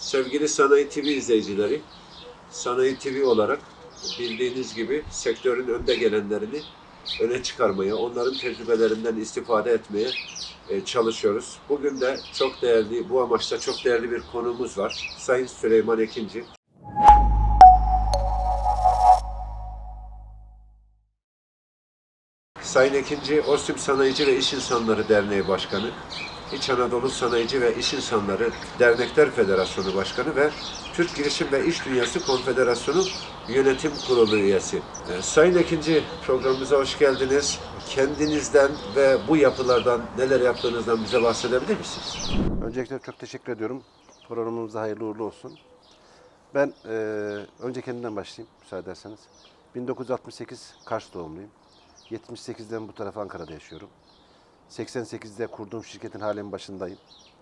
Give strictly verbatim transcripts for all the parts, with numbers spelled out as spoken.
Sevgili Sanayi T V izleyicileri, Sanayi T V olarak bildiğiniz gibi sektörün önde gelenlerini öne çıkarmaya, onların tecrübelerinden istifade etmeye e, çalışıyoruz. Bugün de çok değerli, bu amaçla çok değerli bir konuğumuz var. Sayın Süleyman Ekinci. Sayın Ekinci, Ostim Sanayici ve İş İnsanları Derneği Başkanı, İç Anadolu Sanayici ve İş İnsanları Dernekler Federasyonu Başkanı ve Türk Girişim ve İş Dünyası Konfederasyonu Yönetim Kurulu üyesi. Ee, Sayın Ekinci, programımıza hoş geldiniz. Kendinizden ve bu yapılardan neler yaptığınızdan bize bahsedebilir misiniz? Öncelikle çok teşekkür ediyorum. Programımız da hayırlı uğurlu olsun. Ben e, önce kendimden başlayayım müsaade ederseniz. bin dokuz yüz altmış sekiz Kars doğumluyum. yetmiş sekizden bu tarafa Ankara'da yaşıyorum. seksen sekizde kurduğum şirketin halen başındayım.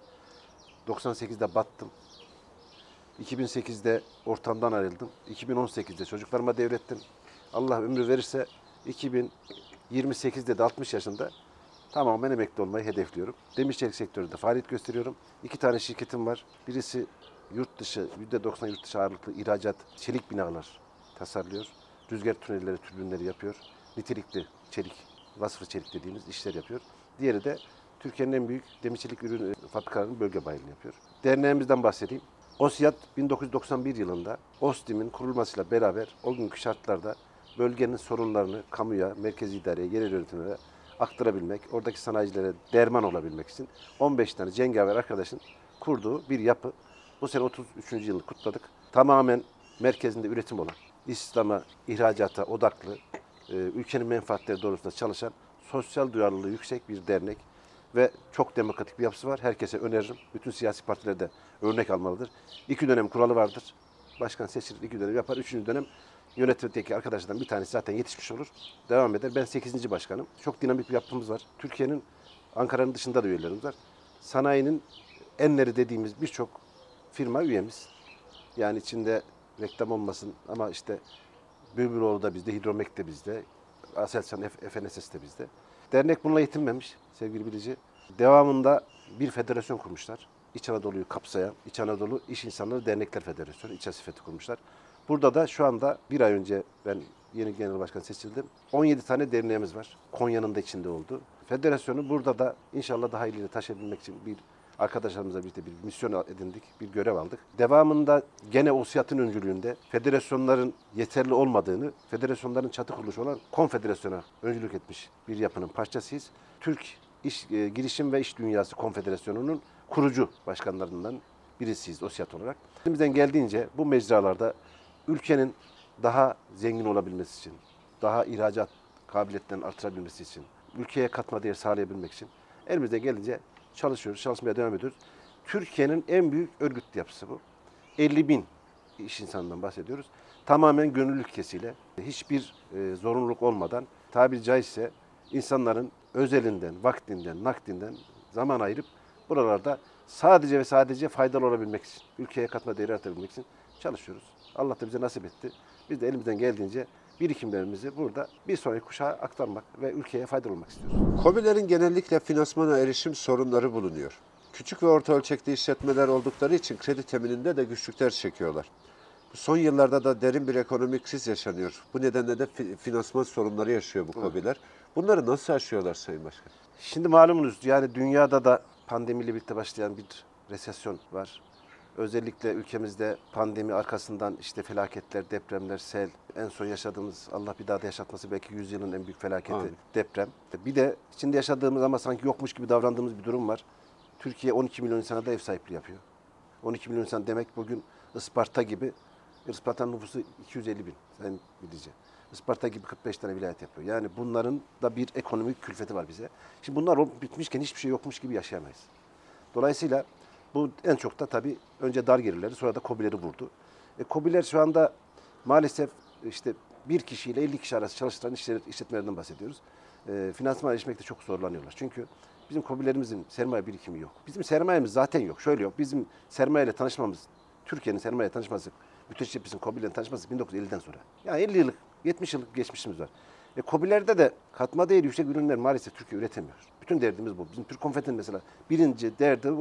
doksan sekizde battım. iki bin sekizde ortamdan ayrıldım. iki bin on sekizde çocuklarıma devrettim. Allah ömrü verirse iki bin yirmi sekizde de altmış yaşında tamamen emekli olmayı hedefliyorum. Demir çelik sektöründe faaliyet gösteriyorum. İki tane şirketim var. Birisi yurt dışı, yüzde doksan yurt dışı ağırlıklı ihracat, çelik binalar tasarlıyor. Rüzgar tünelleri, türbinleri yapıyor. Nitelikli çelik, vasfı çelik dediğimiz işler yapıyor. Diğeri de Türkiye'nin en büyük demir çelik ürün fabrikalarının bölge bayılını yapıyor. Derneğimizden bahsedeyim. OSİAD bin dokuz yüz doksan bir yılında OSTİM'in kurulmasıyla beraber o günkü şartlarda bölgenin sorunlarını kamuya, merkezi idareye, yerel yönetimlere aktarabilmek, oradaki sanayicilere derman olabilmek için on beş tane cengaver arkadaşın kurduğu bir yapı. Bu sene otuz üçüncü yılı kutladık. Tamamen merkezinde üretim olan, İslam'a, ihracata odaklı, ülkenin menfaatleri doğrultusunda çalışan, sosyal duyarlılığı yüksek bir dernek ve çok demokratik bir yapısı var. Herkese öneririm. Bütün siyasi partiler de örnek almalıdır. İki dönem kuralı vardır. Başkan seçilir, iki dönem yapar. Üçüncü dönem yönetimdeki arkadaşlardan bir tanesi zaten yetişmiş olur. Devam eder. Ben sekizinci başkanım. Çok dinamik bir yapımız var. Türkiye'nin, Ankara'nın dışında da üyelerimiz var. Sanayinin enleri dediğimiz birçok firma üyemiz. Yani içinde reklam olmasın ama işte Bülbüloğlu da bizde, Hidromek de bizde, Aselsan, F N S S de bizde. Dernek bununla yetinmemiş sevgili bilici. Devamında bir federasyon kurmuşlar. İç Anadolu'yu kapsayan İç Anadolu İş İnsanları Dernekler Federasyonu, İç Asifet'i kurmuşlar. Burada da şu anda bir ay önce ben yeni genel başkan seçildim. on yedi tane derneğimiz var. Konya'nın da içinde oldu. Federasyonu burada da inşallah daha ileri taşıyabilmek için bir arkadaşlarımızla birlikte bir misyon edindik, bir görev aldık. Devamında gene OSİAD'ın öncülüğünde federasyonların yeterli olmadığını, federasyonların çatı kuruluşu olan konfederasyona öncülük etmiş bir yapının parçasıyız. Türk İş, e, Girişim ve İş Dünyası Konfederasyonu'nun kurucu başkanlarından birisiyiz OSİAD olarak. Elimizden geldiğince bu mecralarda ülkenin daha zengin olabilmesi için, daha ihracat kabiliyetlerini artırabilmesi için, ülkeye katma değer sağlayabilmek için elimizden gelince çalışıyoruz, çalışmaya devam ediyoruz. Türkiye'nin en büyük örgüt yapısı bu. elli bin iş insanından bahsediyoruz. Tamamen gönüllü ilkesiyle, hiçbir e, zorunluluk olmadan, tabiri caizse insanların özelinden, vaktinden, nakdinden zaman ayırıp buralarda sadece ve sadece faydalı olabilmek için, ülkeye katma değer artabilmek için çalışıyoruz. Allah da bize nasip etti. Biz de elimizden geldiğince birikimlerimizi burada bir sonraki kuşağa aktarmak ve ülkeye faydalı olmak istiyoruz. KOBİ'lerin genellikle finansmana erişim sorunları bulunuyor. Küçük ve orta ölçekli işletmeler oldukları için kredi temininde de güçlükler çekiyorlar. Son yıllarda da derin bir ekonomik kriz yaşanıyor. Bu nedenle de finansman sorunları yaşıyor bu KOBİ'ler. Bunları nasıl aşıyorlar Sayın Başkan? Şimdi malumunuz yani dünyada da pandemiyle birlikte başlayan bir resesyon var. Özellikle ülkemizde pandemi arkasından işte felaketler, depremler, sel, en son yaşadığımız Allah bir daha da yaşatması belki yüzyılın en büyük felaketi Amin. Deprem. Bir de içinde yaşadığımız ama sanki yokmuş gibi davrandığımız bir durum var. Türkiye on iki milyon insana da ev sahipliği yapıyor. on iki milyon insan demek bugün Isparta gibi, Isparta'nın nüfusu iki yüz elli bin sayın bilici. Isparta gibi kırk beş tane vilayet yapıyor. Yani bunların da bir ekonomik külfeti var bize. Şimdi bunlar olup bitmişken hiçbir şey yokmuş gibi yaşayamayız. Dolayısıyla bu en çok da tabii önce dar gelirleri sonra da KOBİ'leri vurdu. E, KOBİ'ler şu anda maalesef işte bir kişiyle elli kişi arası çalıştıran işletmelerden bahsediyoruz. E, finansman erişmekte çok zorlanıyorlar. Çünkü bizim KOBİ'lerimizin sermaye birikimi yok. Bizim sermayemiz zaten yok. Şöyle yok. Bizim sermayeyle tanışmamız, Türkiye'nin sermayeyle tanışması, müteşebbisinin KOBİ'lerin tanışması bin dokuz yüz elliden sonra. Yani elli yıllık, yetmiş yıllık geçmişimiz var. E, KOBİ'lerde de katma değeri yüksek ürünler maalesef Türkiye üretemiyor. Bütün derdimiz bu. Bizim Türk Konfeti'nin mesela birinci derdi bu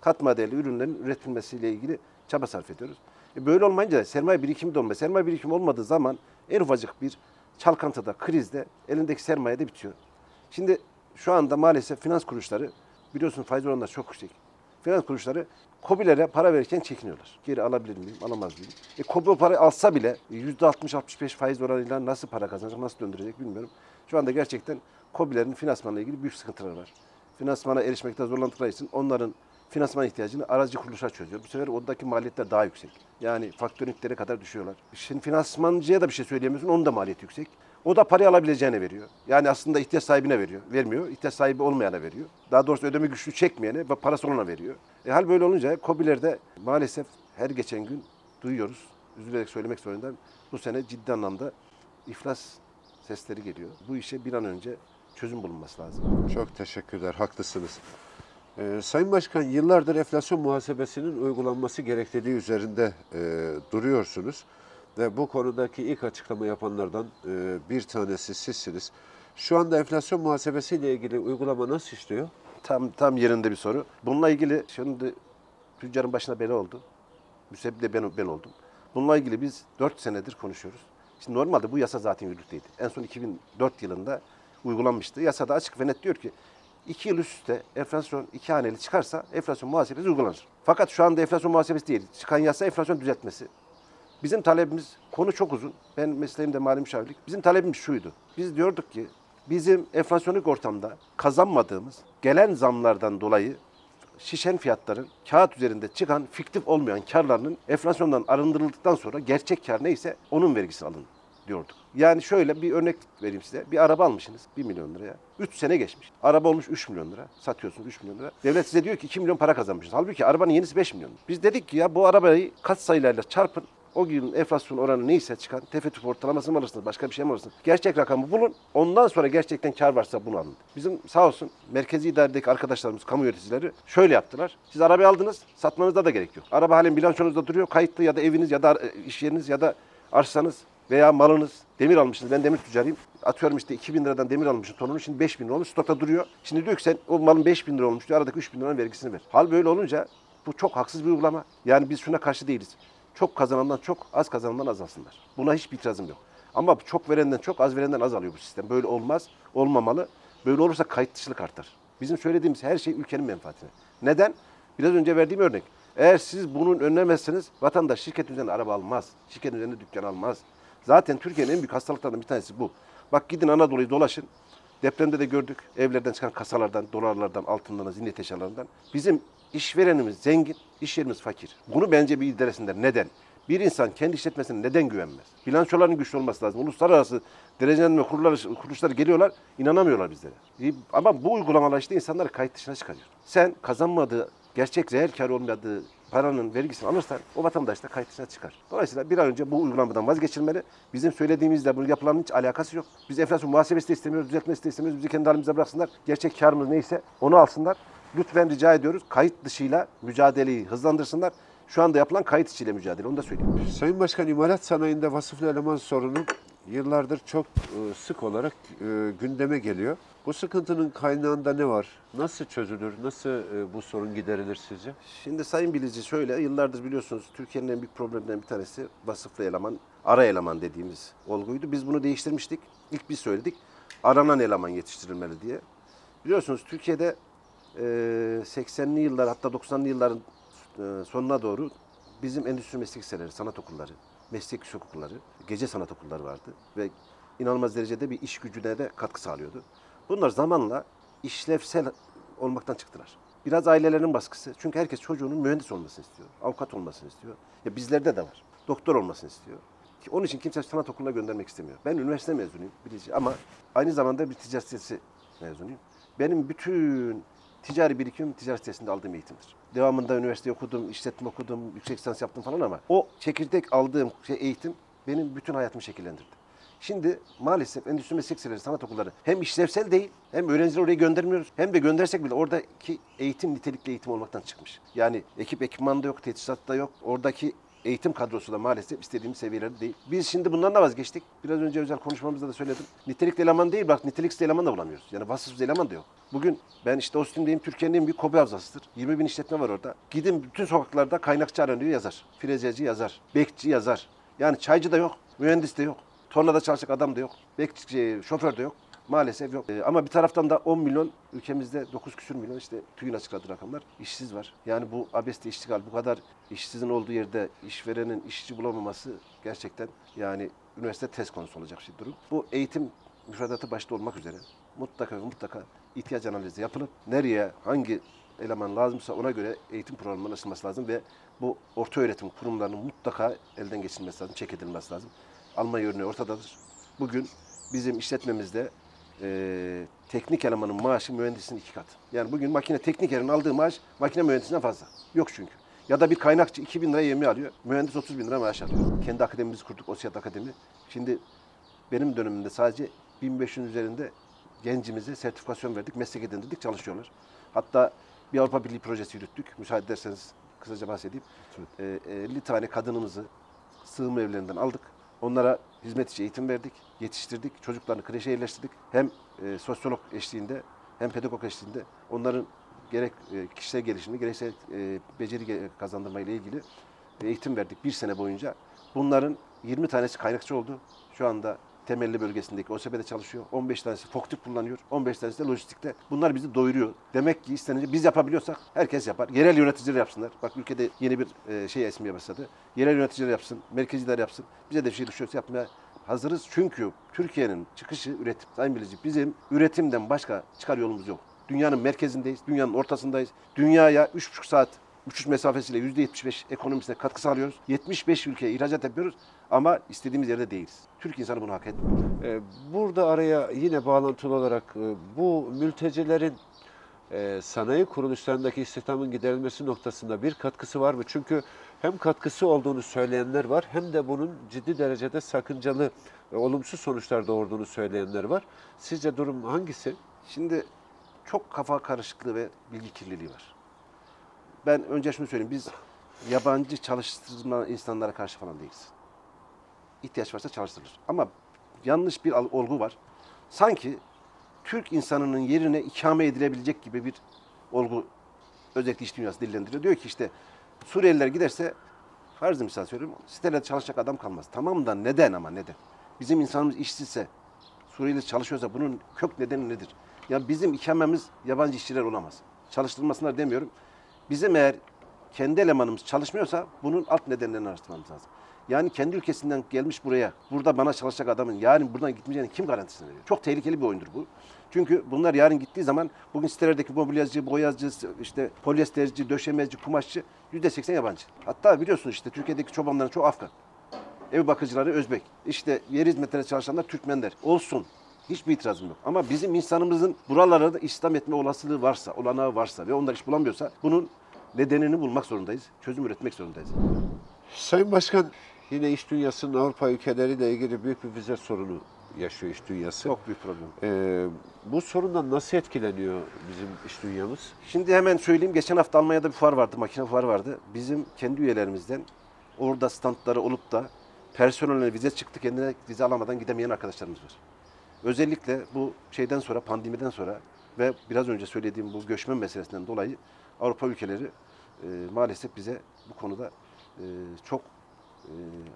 katma değerli ürünlerin üretilmesiyle ilgili çaba sarf ediyoruz. E böyle olmayınca sermaye birikimi de olmuyor. Sermaye birikimi olmadığı zaman en ufacık bir çalkantıda, krizde elindeki sermaye de bitiyor. Şimdi şu anda maalesef finans kuruluşları, biliyorsun faiz oranları çok yüksek. Finans kuruluşları KOBİ'lere para verirken çekiniyorlar. Geri alabilir miyim, alamaz mıyım? E KOBİ o parayı alsa bile yüzde altmış altmış beş faiz oranıyla nasıl para kazanacak, nasıl döndürecek bilmiyorum. Şu anda gerçekten KOBİ'lerin finansmanla ilgili büyük sıkıntıları var. Finansmana erişmekte zorlandıkları için onların finansman ihtiyacını aracı kuruluşlar çözüyor. Bu sefer oradaki maliyetler daha yüksek. Yani faktöringlere kadar düşüyorlar. Şimdi finansmancıya da bir şey söyleyemiyorsun, onun da maliyeti yüksek. O da parayı alabileceğine veriyor. Yani aslında ihtiyaç sahibine veriyor. Vermiyor. İhtiyaç sahibi olmayana veriyor. Daha doğrusu ödeme güçlü çekmeyene ve parası olana veriyor. E hal böyle olunca KOBİ'lerde maalesef her geçen gün duyuyoruz. Üzülerek söylemek zorundayım. Bu sene ciddi anlamda iflas sesleri geliyor. Bu işe bir an önce çözüm bulunması lazım. Çok teşekkürler, haklısınız. Ee, Sayın Başkan, yıllardır enflasyon muhasebesinin uygulanması gerektiği üzerinde e, duruyorsunuz. Ve bu konudaki ilk açıklama yapanlardan e, bir tanesi sizsiniz. Şu anda enflasyon muhasebesiyle ilgili uygulama nasıl işliyor? Tam tam yerinde bir soru. Bununla ilgili şimdi tüccarın başına bela oldu. Müsebbip de ben, ben oldum. Bununla ilgili biz dört senedir konuşuyoruz. Şimdi normalde bu yasa zaten yürürlükteydi. En son iki bin dört yılında uygulanmıştı. Yasada açık ve net diyor ki iki yıl üst üste enflasyon iki haneli çıkarsa enflasyon muhasebesi uygulanır. Fakat şu anda enflasyon muhasebesi değil. Çıkan yasa enflasyon düzeltmesi. Bizim talebimiz, konu çok uzun. Ben mesleğimde mali müşavirlik. Bizim talebimiz şuydu. Biz diyorduk ki bizim enflasyonik ortamda kazanmadığımız gelen zamlardan dolayı şişen fiyatların kağıt üzerinde çıkan fiktif olmayan karlarının enflasyondan arındırıldıktan sonra gerçek kar neyse onun vergisi alın diyorduk. Yani şöyle bir örnek vereyim size. Bir araba almışsınız bir milyon liraya. üç sene geçmiş. Araba olmuş üç milyon lira. Satıyorsunuz üç milyon lira. Devlet size diyor ki iki milyon para kazanmışsınız. Halbuki arabanın yenisi beş milyon. Biz dedik ki ya bu arabayı kat sayılarla çarpın. O yılın enflasyon oranı neyse çıkan tefe-tüfe ortalamasını mı alırsınız, başka bir şey mi alırsınız? Gerçek rakamı bulun, ondan sonra gerçekten kar varsa bunu alın. Bizim sağ olsun merkezi idaredeki arkadaşlarımız, kamu yöneticileri şöyle yaptılar. Siz arabayı aldınız, satmanızda da gerek yok. Araba halen bilançonuzda duruyor, kayıtlı ya da eviniz ya da iş yeriniz ya da arsanız veya malınız. Demir almışsınız, ben demir tüccarıyım. Atıyorum işte iki bin liradan demir almışsın tonunu, şimdi beş bin lira olmuş, stokta duruyor. Şimdi diyor ki sen o malın beş bin lira olmuş diyor, aradaki üç bin liranın vergisini ver. Hal böyle olunca bu çok haksız bir uygulama. Yani biz şuna karşı değiliz. Çok kazanandan çok, az kazanandan az alsınlar. Buna hiçbir itirazım yok. Ama çok verenden çok, az verenden az alıyor bu sistem. Böyle olmaz, olmamalı. Böyle olursa kayıt dışılık artar. Bizim söylediğimiz her şey ülkenin menfaatine. Neden? Biraz önce verdiğim örnek. Eğer siz bunun önlemezseniz vatandaş şirket üzerinde araba almaz. Şirket üzerinde dükkan almaz. Zaten Türkiye'nin en büyük hastalıklarından bir tanesi bu. Bak gidin Anadolu'yu dolaşın. Depremde de gördük. Evlerden çıkan kasalardan, dolarlardan, altınlardan, ziynet eşyalarından. Bizim İşverenimiz zengin, iş yerimiz fakir. Bunu bence bir idaresinler. Neden? Bir insan kendi işletmesine neden güvenmez? Bilançoların güçlü olması lazım. Uluslararası derecelendirme kurulları, kuruluşları geliyorlar, inanamıyorlar bizlere. Ama bu uygulamalar işte insanları kayıt dışına çıkarıyor. Sen kazanmadığı, gerçek reel kar olmadığı paranın vergisini alırsan o vatandaş da kayıt dışına çıkar. Dolayısıyla bir an önce bu uygulamadan vazgeçilmeli. Bizim söylediğimizle bunun yapılanın hiç alakası yok. Biz enflasyon muhasebesi de istemiyoruz, düzeltmesi de istemiyoruz. Bizi kendi halimize bıraksınlar. Gerçek karımız neyse onu alsınlar. Lütfen rica ediyoruz. Kayıt dışıyla mücadeleyi hızlandırsınlar. Şu anda yapılan kayıt içiyle mücadele. Onu da söyleyeyim. Sayın Başkan, imalat sanayinde vasıflı eleman sorunu yıllardır çok e, sık olarak e, gündeme geliyor. Bu sıkıntının kaynağında ne var? Nasıl çözülür? Nasıl e, bu sorun giderilir sizce? Şimdi Sayın Bilici şöyle, yıllardır biliyorsunuz Türkiye'nin en büyük problemlerinden bir tanesi vasıflı eleman, ara eleman dediğimiz olguydu. Biz bunu değiştirmiştik. İlk biz söyledik. Aranan eleman yetiştirilmeli diye. Biliyorsunuz Türkiye'de seksenli yıllar hatta doksanlı yılların sonuna doğru bizim endüstri meslek liseleri, sanat okulları, meslek yüksek okulları, gece sanat okulları vardı ve inanılmaz derecede bir iş gücüne de katkı sağlıyordu. Bunlar zamanla işlevsel olmaktan çıktılar. Biraz ailelerin baskısı. Çünkü herkes çocuğunun mühendis olmasını istiyor, avukat olmasını istiyor. Ya bizlerde de var. Doktor olmasını istiyor. Ki onun için kimse sanat okuluna göndermek istemiyor. Ben üniversite mezunuyum bilici ama aynı zamanda bir ticaret sitesi mezunuyum. Benim bütün ticari birikimim ticaret sitesinde aldığım eğitimdir. Devamında üniversite okudum, işletme okudum, yüksek lisans yaptım falan ama o çekirdek aldığım şey, eğitim benim bütün hayatımı şekillendirdi. Şimdi maalesef endüstri meslek liseleri, sanat okulları hem işlevsel değil, hem öğrencileri oraya göndermiyoruz, hem de göndersek bile oradaki eğitim nitelikli eğitim olmaktan çıkmış. Yani ekip ekipman da yok, teçhizat da yok, oradaki eğitim kadrosu da maalesef istediğimiz seviyelerde değil. Biz şimdi bundan da vazgeçtik. Biraz önce özel konuşmamızda da söyledim. Nitelikli eleman değil, bak niteliksiz eleman da bulamıyoruz. Yani vasıfsız eleman da yok. Bugün ben işte Ostim'deyim, Türkiye'nin en büyük KOBİ havzasıdır. yirmi bin işletme var orada. Gidin bütün sokaklarda kaynakçı aranıyor yazar. Frezeci yazar, bekçi yazar. Yani çaycı da yok, mühendis de yok. Tornada çalışacak adam da yok. Bekçi, şoför de yok. Maalesef yok. Ee, ama bir taraftan da on milyon, ülkemizde dokuz küsür milyon, işte TÜİ'nin açıkladığı rakamlar, işsiz var. Yani bu abesle iştigal, bu kadar işsizin olduğu yerde işverenin işçi bulamaması gerçekten yani üniversite tez konusu olacak bir durum. Bu eğitim müfredatı başta olmak üzere mutlaka mutlaka ihtiyaç analizi yapılıp nereye hangi eleman lazımsa ona göre eğitim programının açılması lazım ve bu orta öğretim kurumlarının mutlaka elden geçirilmesi lazım, çek edilmesi lazım. Almanya örneği ortadadır. Bugün bizim işletmemizde e, teknik elemanın maaşı mühendisin iki katı. Yani bugün makine teknikerin aldığı maaş makine mühendisinden fazla. Yok çünkü. Ya da bir kaynakçı iki bin lira yemeği alıyor, mühendis otuz bin lira maaş alıyor. Kendi akademimizi kurduk, OSİAD Akademi. Şimdi benim dönemimde sadece bin beş yüz üzerinde gencimize sertifikasyon verdik, meslek edindirdik, çalışıyorlar. Hatta bir Avrupa Birliği projesi yürüttük. Müsaade ederseniz kısaca bahsedeyim. E, elli tane kadınımızı sığınma evlerinden aldık. Onlara hizmet içi eğitim verdik, yetiştirdik, çocuklarını kreşe yerleştirdik. Hem e, sosyolog eşliğinde hem pedagog eşliğinde onların gerek e, kişisel gelişimini gerekse e, beceri kazandırma ile ilgili eğitim verdik bir sene boyunca. Bunların yirmi tanesi kaynakçı oldu. Şu anda temelli bölgesindeki O S B'de çalışıyor. on beş tanesi forklift kullanıyor. on beş tanesi de lojistikte. Bunlar bizi doyuruyor. Demek ki istenince biz yapabiliyorsak herkes yapar. Yerel yöneticiler yapsınlar. Bak ülkede yeni bir e, şey esmeye başladı. Yerel yöneticiler yapsın, merkezciler yapsın. Bize de bir şey düşüyorsa yapmaya hazırız. Çünkü Türkiye'nin çıkışı üretim. Sayın Bilici, bizim üretimden başka çıkar yolumuz yok. Dünyanın merkezindeyiz, dünyanın ortasındayız. Dünyaya üç buçuk saat uçuş mesafesiyle yüzde yetmiş beş ekonomisine katkı sağlıyoruz. yetmiş beş ülkeye ihracat yapıyoruz ama istediğimiz yerde değiliz. Türk insanı bunu hak etmiyor. Ee, Burada araya yine bağlantılı olarak e, bu mültecilerin e, sanayi kuruluşlarındaki istihdamın giderilmesi noktasında bir katkısı var mı? Çünkü hem katkısı olduğunu söyleyenler var hem de bunun ciddi derecede sakıncalı, e, olumsuz sonuçlar doğurduğunu söyleyenler var. Sizce durum hangisi? Şimdi çok kafa karışıklığı ve bilgi kirliliği var. Ben önce şunu söyleyeyim, biz yabancı çalıştırma insanlara karşı falan değiliz. İhtiyaç varsa çalıştırılır. Ama yanlış bir olgu var. Sanki Türk insanının yerine ikame edilebilecek gibi bir olgu özellikle iş dünyası dillendiriyor. Diyor ki işte Suriyeliler giderse, farzı misal söylüyorum, sitelerde çalışacak adam kalmaz. Tamam da neden ama neden? Bizim insanımız işsizse, Suriyeli çalışıyorsa bunun kök nedeni nedir? Ya bizim ikamemiz yabancı işçiler olamaz. Çalıştırmasınlar demiyorum. Bizim eğer kendi elemanımız çalışmıyorsa bunun alt nedenlerini araştırmamız lazım. Yani kendi ülkesinden gelmiş buraya, burada bana çalışacak adamın yarın buradan gitmeyeceğini kim garantisini veriyor? Çok tehlikeli bir oyundur bu. Çünkü bunlar yarın gittiği zaman bugün sitelerdeki mobilyacı, boyacı, işte polyesterci, döşemeci, kumaşçı yüzde seksen yabancı. Hatta biliyorsunuz işte Türkiye'deki çobanların çoğu Afgan. Ev bakıcıları Özbek. İşte yer hizmetlerine çalışanlar Türkmenler. Olsun. Hiçbir itirazım yok. Ama bizim insanımızın buralara da İslam etme olasılığı varsa, olanağı varsa ve onlar iş bulamıyorsa bunun nedenini bulmak zorundayız. Çözüm üretmek zorundayız. Sayın Başkan, yine iş dünyasının Avrupa ülkeleriyle ilgili büyük bir vize sorunu yaşıyor iş dünyası. Çok büyük problem. Ee, bu sorundan nasıl etkileniyor bizim iş dünyamız? Şimdi hemen söyleyeyim. Geçen hafta Almanya'da bir fuar vardı, makine fuarı vardı. Bizim kendi üyelerimizden orada standları olup da personeline vize çıktı, kendine vize alamadan gidemeyen arkadaşlarımız var. Özellikle bu şeyden sonra, pandemiden sonra ve biraz önce söylediğim bu göçmen meselesinden dolayı Avrupa ülkeleri e, maalesef bize bu konuda e, çok e,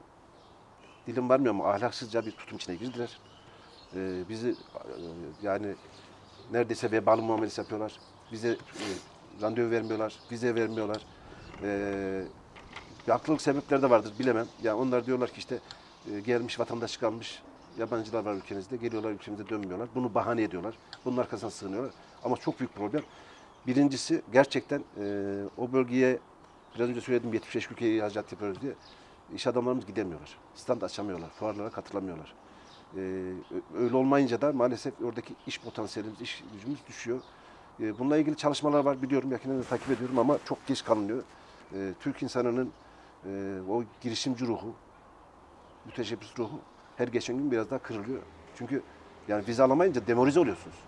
dilim varmıyor ama ahlaksızca bir tutum içine girdiler. E, bizi e, yani neredeyse vebalı muamelesi yapıyorlar. Bize e, randevu vermiyorlar, vize vermiyorlar. E, bir haklılık sebepleri de vardır bilemem. Yani onlar diyorlar ki işte e, gelmiş vatandaşlık almış yabancılar var ülkemizde. Geliyorlar ülkemize dönmüyorlar. Bunu bahane ediyorlar. Bunun arkasına sığınıyorlar. Ama çok büyük problem. Birincisi gerçekten e, o bölgeye biraz önce söyledim yetmiş beş ülkeye ihracat yapıyoruz diye iş adamlarımız gidemiyorlar. Stand açamıyorlar. Fuarlara katılamıyorlar. E, öyle olmayınca da maalesef oradaki iş potansiyelimiz, iş gücümüz düşüyor. E, bununla ilgili çalışmalar var biliyorum. Yakından da takip ediyorum ama çok geç kalınıyor. E, Türk insanının e, o girişimci ruhu, müteşebbis ruhu her geçen gün biraz daha kırılıyor. Çünkü yani vize alamayınca demoralize oluyorsunuz.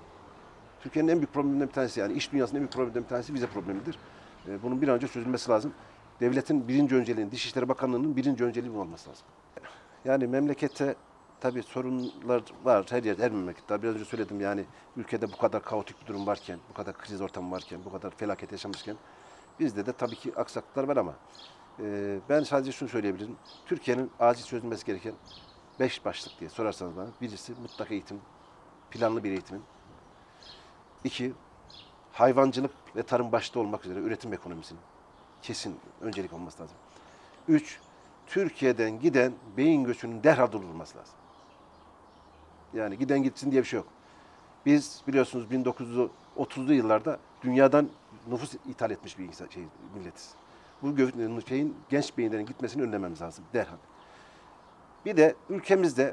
Türkiye'nin en büyük problemlerinden bir tanesi yani iş dünyasının en büyük problemlerinden bir tanesi vize problemidir. E, bunun bir an önce çözülmesi lazım. devletin birinci önceliğinin, Dışişleri Bakanlığı'nın birinci önceliği bu olması lazım. Yani memlekette tabii sorunlar var, her yerde, her memlekette. Biraz önce söyledim yani ülkede bu kadar kaotik bir durum varken, bu kadar kriz ortamı varken, bu kadar felaket yaşamışken bizde de tabii ki aksaklıklar var ama e, ben sadece şunu söyleyebilirim. Türkiye'nin acil çözülmesi gereken beş başlık diye sorarsanız bana, birisi mutlak eğitim, planlı bir eğitimin. İki, hayvancılık ve tarım başta olmak üzere üretim ekonomisinin kesin öncelik olması lazım. Üç, Türkiye'den giden beyin göçünün derhal durdurulması lazım. Yani giden gitsin diye bir şey yok. Biz biliyorsunuz bin dokuz yüz otuzlu yıllarda dünyadan nüfus ithal etmiş bir insan, şey, milletiz. Bu gö- şeyin, genç beyinlerin gitmesini önlememiz lazım derhal. Bir de ülkemizde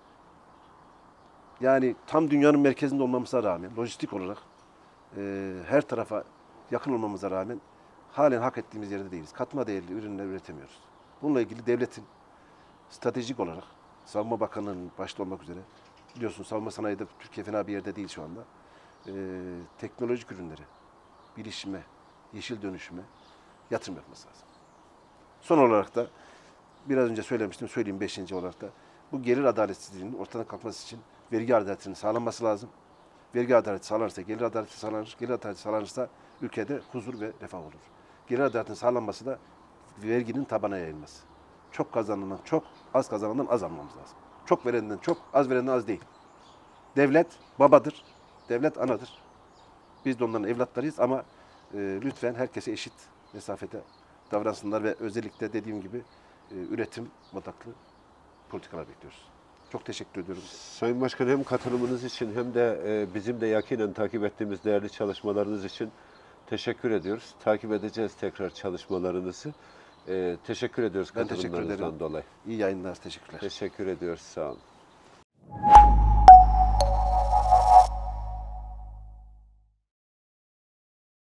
yani tam dünyanın merkezinde olmamıza rağmen lojistik olarak e, her tarafa yakın olmamıza rağmen halen hak ettiğimiz yerde değiliz. Katma değerli ürünler üretemiyoruz. Bununla ilgili devletin stratejik olarak Savunma Bakanlığı'nın başta olmak üzere biliyorsunuz savunma sanayide Türkiye fena bir yerde değil şu anda. E, teknolojik ürünleri, bilişime, yeşil dönüşüme yatırım yapması lazım. Son olarak da biraz önce söylemiştim, söyleyeyim beşinci olarak da bu gelir adaletsizliğinin ortadan kalkması için vergi adaletinin sağlanması lazım. Vergi adaleti sağlanırsa, gelir adaleti sağlanır. Gelir adaleti sağlanırsa ülkede huzur ve refah olur. Gelir adaletinin sağlanması da verginin tabana yayılması. Çok kazanandan çok, az kazanandan az almamız lazım. Çok verenden çok, az verenden az değil. Devlet babadır, devlet anadır. Biz de onların evlatlarıyız ama e, lütfen herkese eşit mesafede davransınlar ve özellikle dediğim gibi e, üretim odaklı politikalar bekliyoruz. Çok teşekkür ediyorum. Sayın Başkan, hem katılımınız için hem de e, bizim de yakinen takip ettiğimiz değerli çalışmalarınız için teşekkür ediyoruz. Takip edeceğiz tekrar çalışmalarınızı. E, teşekkür ediyoruz Ben teşekkür katılımlarınızdan ederim. dolayı. İyi yayınlar, teşekkürler. Teşekkür ediyoruz, sağ olun.